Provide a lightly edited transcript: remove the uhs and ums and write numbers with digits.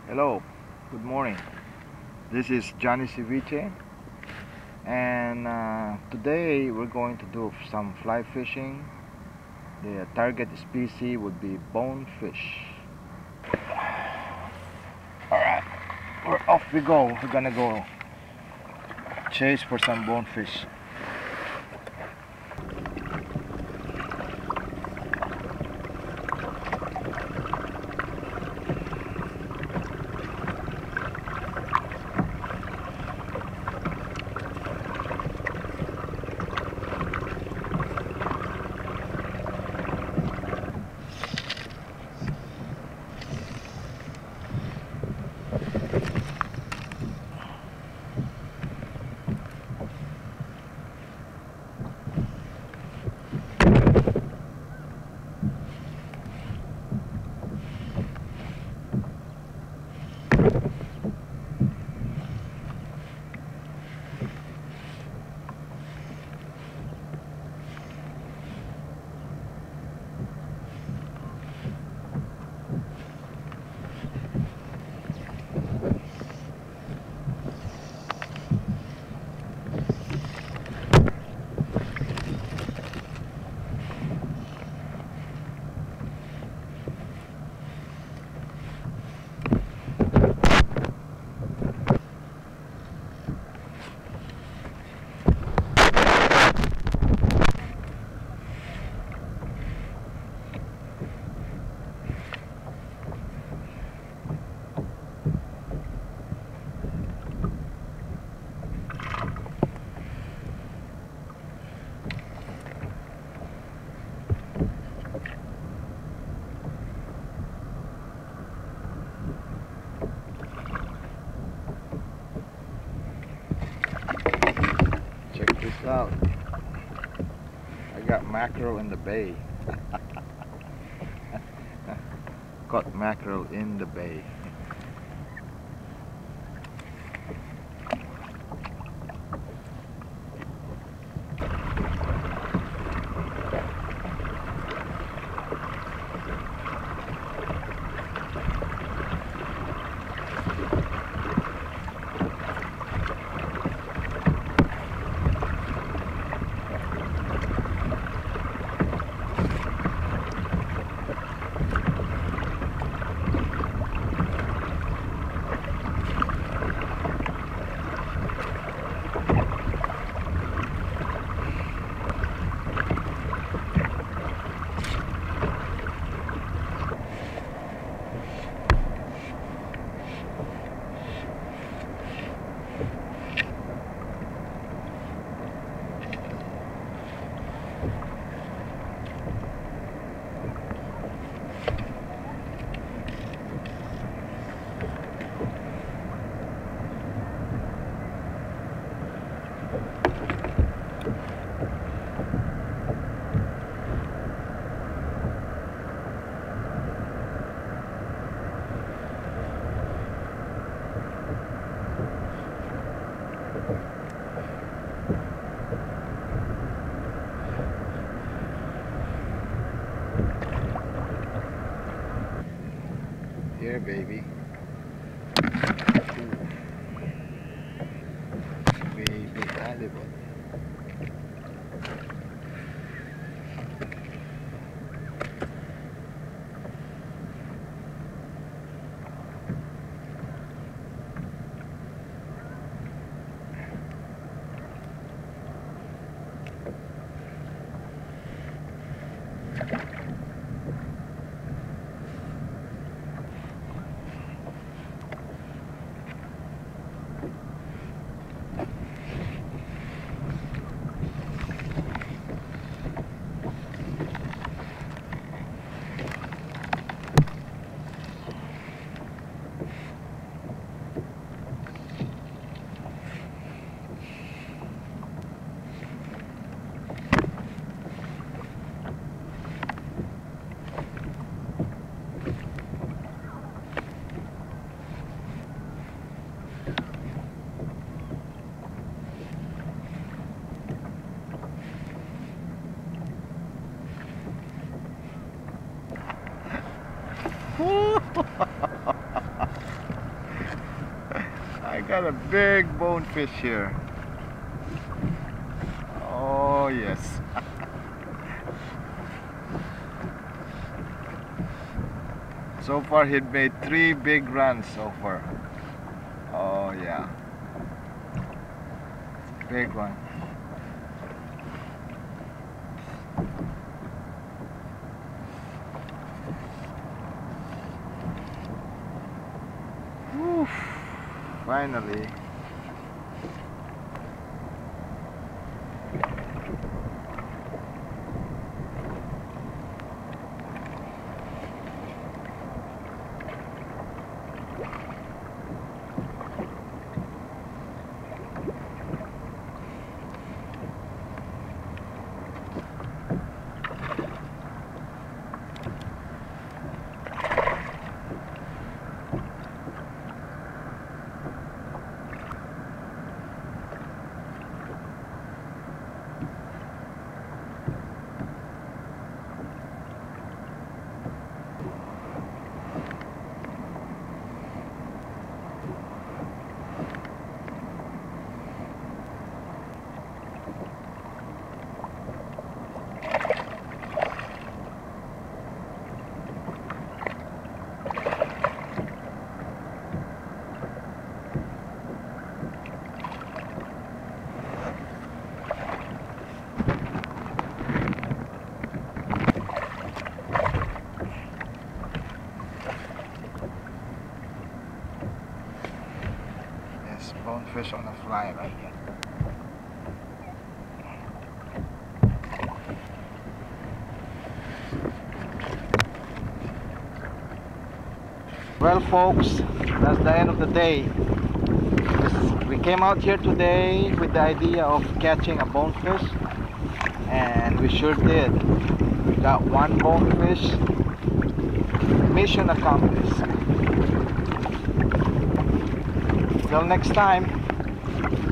Hello, good morning. This is Johnny Ceviche, and today we're going to do some fly fishing. The target species would be bonefish. Alright, we're off we go. We're gonna go chase for some bonefish. Check this out. I got mackerel in the bay. Caught mackerel in the bay. Here, baby. Baby halibut. Got a big bonefish here. Oh yes. So far he'd made 3 big runs so far. Oh yeah. Big one. Whew. Finally. Bonefish on a fly right here. Well folks, that's the end of the day. We came out here today with the idea of catching a bonefish, and we sure did. We got 1 bonefish. Mission accomplished. Till next time.